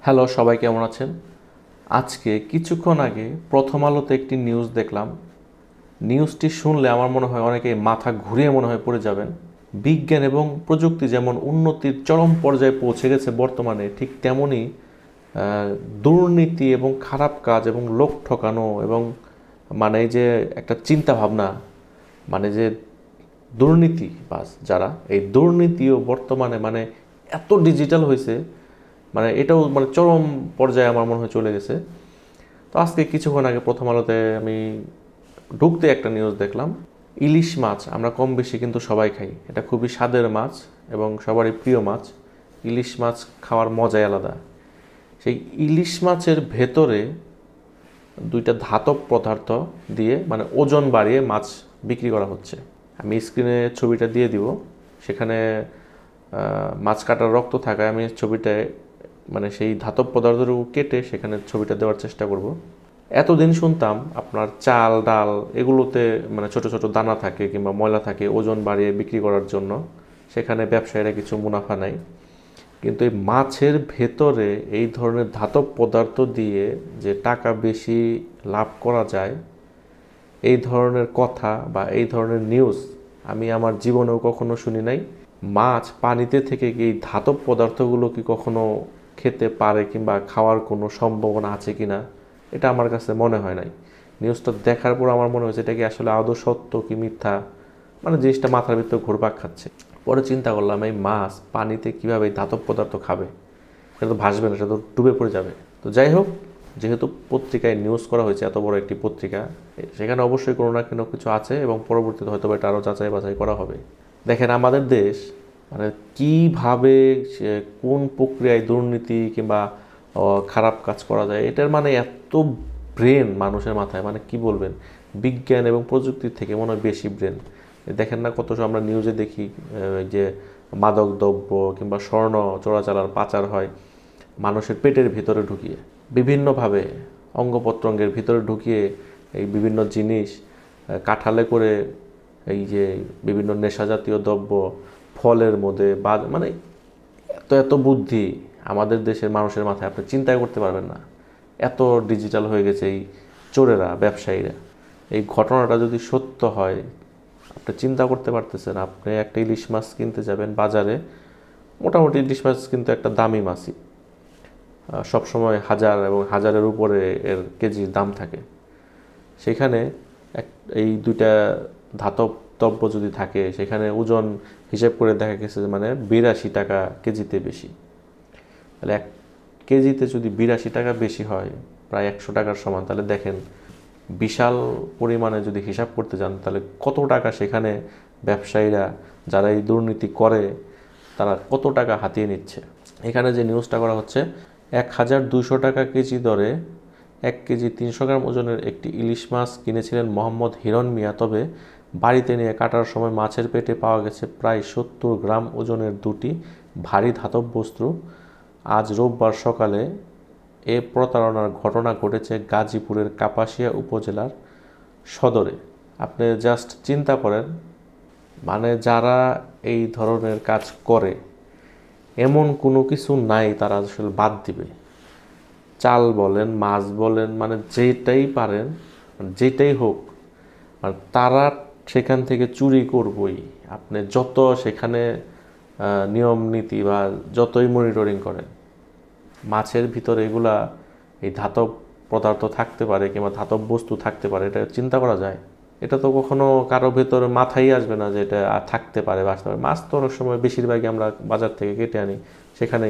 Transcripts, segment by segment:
Hello, সবাই কেমন আছেন? আজকে কিছুক্ষণ আগে প্রথম আলোতে একটি নিউজ দেখলাম। নিউজটি শুনলে আমার মনে হয় অনেকেই মাথা ঘুরিয়ে মনে হয় পড়ে যাবেন। বিজ্ঞান এবং প্রযুক্তি যেমন উন্নতির চরম পর্যায়ে পৌঁছে গেছে বর্তমানে, ঠিক তেমনই দুর্নীতি এবং খারাপ কাজ এবং লোক ঠকানো এবং এই যে একটা চিন্তা ভাবনা, যে দুর্নীতিবাজ যারা, এই দুর্নীতিও বর্তমানে এত ডিজিটাল হয়েছে, এটাও চরম পর্যায়ে আমার মনে হয় চলে গেছে। তো আজকে কিছুক্ষণ আগে প্রথম আলোতে আমি ঢুকতে একটা নিউজ দেখলাম। ইলিশ মাছ আমরা কম বেশি কিন্তু সবাই খাই, এটা খুবই স্বাদের মাছ এবং সবারই প্রিয় মাছ। ইলিশ মাছ খাওয়ার মজাই আলাদা। সেই ইলিশ মাছের ভেতরে দুইটা ধাতব পদার্থ দিয়ে ওজন বাড়িয়ে মাছ বিক্রি করা হচ্ছে। আমি স্ক্রিনে ছবিটা দিয়ে দিব, সেখানে মাছ কাটার রক্ত থাকায় আমি ছবিটায় সেই ধাতব পদার্থটুকু কেটে সেখানে ছবিটা দেওয়ার চেষ্টা করব। এতদিন শুনতাম আপনার চাল ডাল এগুলোতে ছোট ছোট দানা থাকে কিংবা ময়লা থাকে ওজন বাড়িয়ে বিক্রি করার জন্য, সেখানে ব্যবসায়ীরা কিছু মুনাফা নাই। কিন্তু এই মাছের ভেতরে এই ধরনের ধাতব পদার্থ দিয়ে যে টাকা বেশি লাভ করা যায়, এই ধরনের কথা বা এই ধরনের নিউজ আমি আমার জীবনেও কখনো শুনি নাই। মাছ পানিতে থেকে এই ধাতব পদার্থগুলো কি কখনো খেতে পারে কিংবা খাওয়ার কোনো সম্ভাবনা আছে কিনা, এটা আমার কাছে মনে হয় নাই। নিউজটা দেখার পর আমার মনে হয়েছে এটা কি আসলে আদৌ সত্য কি মিথ্যা, জিনিসটা মাথার ভিতরে ঘুরপাক খাচ্ছে। পরে চিন্তা করলাম, এই মাছ পানিতে কীভাবে এই ধাতব পদার্থ খাবে? সেটা তো ভাসবে না, সেটা তো ডুবে পড়ে যাবে। তো যাই হোক, যেহেতু পত্রিকায় নিউজ করা হয়েছে, এত বড় একটি পত্রিকা, সেখানে অবশ্যই কোনো না কোনো কিছু আছে এবং পরবর্তীতে হয়তো এটা আরও যাচাই বাছাই করা হবে। দেখেন আমাদের দেশ কীভাবে কোন প্রক্রিয়ায় দুর্নীতি কিংবা খারাপ কাজ করা যায়, এটার এত ব্রেন মানুষের মাথায়, কি বলবেন, বিজ্ঞান এবং প্রযুক্তির থেকে মনে হয় বেশি ব্রেন। দেখেন না কত আমরা নিউজে দেখি যে মাদক দ্রব্য কিংবা স্বর্ণ চোরাচালান পাচার হয় মানুষের পেটের ভিতরে ঢুকিয়ে, বিভিন্নভাবে অঙ্গ প্রত্যঙ্গের ভিতরে ঢুকিয়ে এই বিভিন্ন জিনিস কাঠালে করে, এই যে বিভিন্ন নেশাজাতীয় দ্রব্য ফলের মধ্যে বা এত এত বুদ্ধি আমাদের দেশের মানুষের মাথায়, আপনি চিন্তাই করতে পারবেন না। এত ডিজিটাল হয়ে গেছে এই চোরেরা, ব্যবসায়ীরা। এই ঘটনাটা যদি সত্য হয়, আপনি চিন্তা করতে পারতেছেন, আপনি একটা ইলিশ মাছ কিনতে যাবেন বাজারে, মোটামুটি ইলিশ মাছ কিন্তু একটা দামি মাছই, সবসময় হাজার এবং হাজারের উপরে এর কেজির দাম থাকে। সেখানে এই দুইটা ধাতব দ্রব্য যদি থাকে, সেখানে ওজন হিসেব করে দেখা গেছে যে 82 টাকা কেজিতে বেশি। তাহলে 1 কেজিতে যদি 82 টাকা বেশি হয়, প্রায় 100 টাকার সমান, তাহলে দেখেন বিশাল পরিমাণে যদি হিসাব করতে যান, তাহলে কত টাকা সেখানে ব্যবসায়ীরা যারা এই দুর্নীতি করে তারা কত টাকা হাতিয়ে নিচ্ছে। এখানে যে নিউজটা করা হচ্ছে, 1200 টাকা কেজি দরে 1 কেজি 300 গ্রাম ওজনের একটি ইলিশ মাছ কিনেছিলেন মোহাম্মদ হিরণ মিয়া। তবে বাড়িতে নিয়ে কাটার সময় মাছের পেটে পাওয়া গেছে প্রায় 70 গ্রাম ওজনের দুটি ভারী ধাতব বস্তু। আজ রোববার সকালে এ প্রতারণার ঘটনা ঘটেছে গাজীপুরের কাপাসিয়া উপজেলার সদরে। আপনি জাস্ট চিন্তা করেন, যারা এই ধরনের কাজ করে এমন কোনো কিছু নাই তারা আসলে বাদ দিবে। চাল বলেন, মাছ বলেন, যেটাই পারেন, যেটাই হোক, তারা সেখান থেকে চুরি করবই। আপনি যত সেখানে নিয়ম নীতি বা যতই মনিটরিং করেন, মাছের ভিতরে এগুলা এই ধাতব পদার্থ থাকতে পারে কিংবা ধাতব বস্তু থাকতে পারে, এটা চিন্তা করা যায়? এটা তো কখনো কারো ভেতরে মাথায় আসবে না যে এটা থাকতে পারে বা আসতে পারে। মাছ তো অনেক সময় বেশিরভাগই আমরা বাজার থেকে কেটে আনি, সেখানেই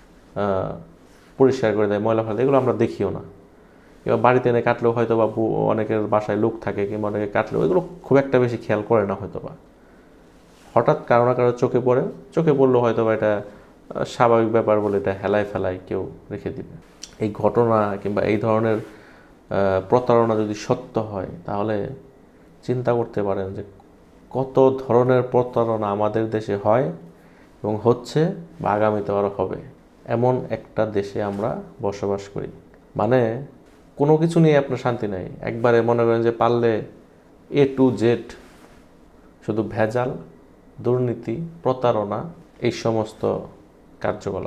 পরিষ্কার করে দেয়, ময়লা ফেলে, এগুলো আমরা দেখিও না। এবার বাড়িতে এনে কাটলেও হয়তো বা অনেকের বাসায় লোক থাকে কিংবা অনেকে কাটলেও এগুলো খুব একটা বেশি খেয়াল করে না হয়তো বা। হঠাৎ কারো না কারো চোখে পড়লেও হয়তো বা এটা স্বাভাবিক ব্যাপার বলে এটা হেলায় ফেলায় কেউ রেখে দিবে। এই ঘটনা কিংবা এই ধরনের প্রতারণা যদি সত্য হয়, তাহলে চিন্তা করতে পারেন যে কত ধরনের প্রতারণা আমাদের দেশে হয় এবং হচ্ছে বা আগামীতে আরও হবে। এমন একটা দেশে আমরা বসবাস করি, কোনো কিছু নিয়ে আপনার শান্তি নাই। একবারে মনে করেন যে পারলে A to Z শুধু ভেজাল, দুর্নীতি, প্রতারণা, এই সমস্ত কার্যকলাপ।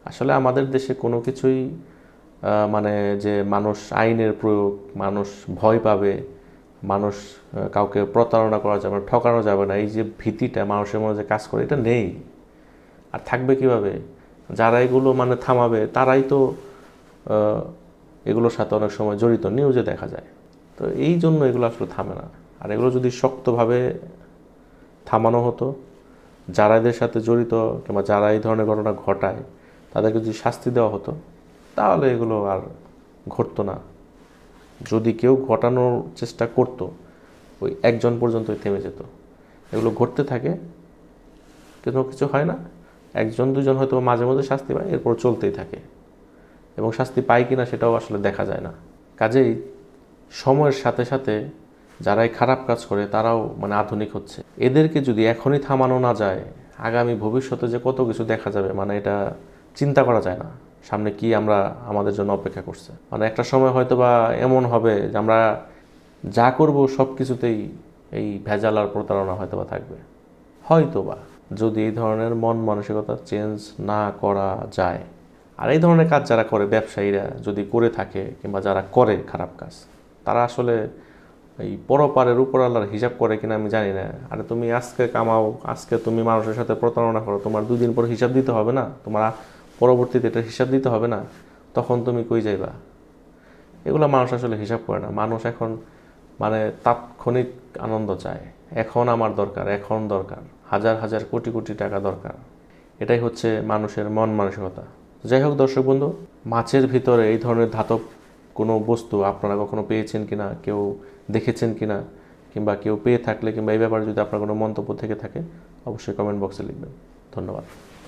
আসলে আমাদের দেশে কোনো কিছুই মানে যে মানুষ আইনের প্রয়োগ, মানুষ ভয় পাবে, মানুষ কাউকে প্রতারণা করা যাবে না, ঠকানো যাবে না, এই যে ভীতিটা মানুষের মধ্যে কাজ করে, এটা নেই। আর থাকবে কিভাবে? যারা এগুলো মানে থামাবে তারাই তো এগুলোর সাথে অনেক সময় জড়িত, নিউজে দেখা যায়। তো এই জন্য এগুলো আসলে থামে না। আর এগুলো যদি শক্তভাবে থামানো হতো, যারা এদের সাথে জড়িত কিংবা যারা এই ধরনের ঘটনা ঘটায় তাদেরকে যদি শাস্তি দেওয়া হতো, তাহলে এগুলো আর ঘটতো না। যদি কেউ ঘটানোর চেষ্টা করতো, ওই একজন পর্যন্তই থেমে যেত। এগুলো ঘটতে থাকে, কোনো কিছু হয় না, একজন দুজন হয়তো মাঝে মাঝে শাস্তি পায়, এরপর চলতেই থাকে, এবং শাস্তি পায় কিনা সেটাও আসলে দেখা যায় না। কাজেই সময়ের সাথে সাথে যারা এই খারাপ কাজ করে তারাও মানে আধুনিক হচ্ছে। এদেরকে যদি এখনই থামানো না যায়, আগামী ভবিষ্যতে যে কত কিছু দেখা যাবে মানে এটা চিন্তা করা যায় না। সামনে কি আমাদের জন্য অপেক্ষা করছে, মানে একটা সময় হয়তো বা এমন হবে যে আমরা যা করব সব কিছুতেই এই ভেজাল আর প্রতারণা হয়তো বা থাকবে। হয়তো বা যদি এই ধরনের মন মানসিকতা চেঞ্জ না করা যায়। আর এই ধরনের কাজ যারা করে, ব্যবসায়ীরা যদি করে থাকে কিংবা যারা করে খারাপ কাজ, তারা আসলে এই পরপারের উপর আল্লাহর হিসাব করে কিনা আমি জানি না। আরে তুমি আজকে কামাও, আজকে তুমি মানুষের সাথে প্রতারণা করো, তোমার 2 দিন পর হিসাব দিতে হবে না? তোমার পরবর্তীতে এটা হিসাব দিতে হবে না? তখন তুমি কই যাইবা? এগুলো মানুষ আসলে হিসাব করে না। মানুষ এখন মানে তাৎক্ষণিক আনন্দ চায়। এখন আমার দরকার, এখন দরকার, হাজার হাজার কোটি কোটি টাকা দরকার। এটাই হচ্ছে মানুষের মন মানসিকতা। যাই হোক দর্শক বন্ধু, মাছের ভিতরে এই ধরনের ধাতব কোনো বস্তু আপনারা কখনো পেয়েছেন কিনা, কেউ দেখেছেন কিনা, কিংবা কেউ পেয়ে থাকলে কিংবা এই ব্যাপারে যদি আপনার কোনো মন্তব্য থেকে থাকে, অবশ্যই কমেন্ট বক্সে লিখবেন। ধন্যবাদ।